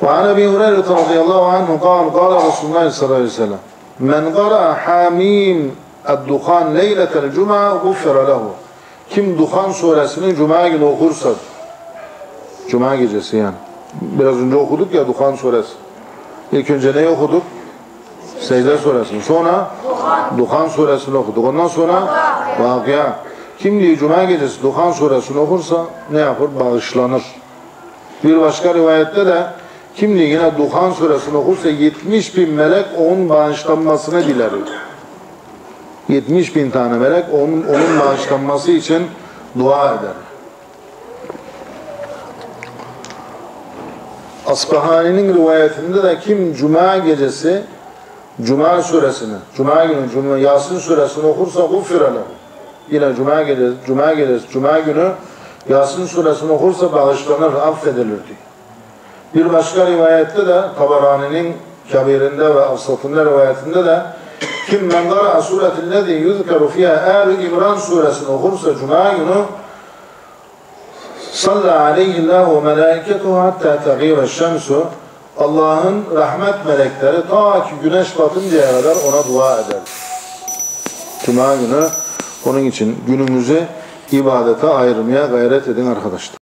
وعن أبي هريرة رضي الله عنه قال قال رسول الله صلى الله عليه وسلم من قرأ حاميم الدخان ليلة الجمعة غفر له. Kim Duhan suresini Cuma günü okursa, Cuma gecesi yani. Biraz önce okuduk ya Duhan suresi. İlk önce neyi okuduk? Secde suresini. Sonra Duhan suresini okuduk. Ondan sonra Vakıa. Kim diye Cuma gecesi Duhan suresini okursa ne yapar? Bağışlanır. Bir başka rivayette de kim diye yine Duhan suresini okursa 70.000 melek onun bağışlanmasını diler. 70.000 tane melek onun bağışlanması için dua eder. Asbahani'nin rivayetinde de kim Cuma gecesi Cuma suresini, Cuma günü Yasin suresini okursa gufirele. Yine Cuma günü Yasin suresini okursa bağışlanır, affedilir diyor. Bir başka rivayette de Tabarani'nin Kabirinde ve Aslat'ında rivayetinde de kim men qara'a suretillezî yuzkeru fîhâ âl-i İmran suresini okursa Cuma günü salla aleyhillâhu ve melâiketuhu hattâ tegîbe'ş-şemsu Allah'ın rahmet melekleri ta ki güneş batıncaya kadar ona dua eder. Cuma günü onun için günümüzü ibadete ayırmaya gayret edin arkadaşlar.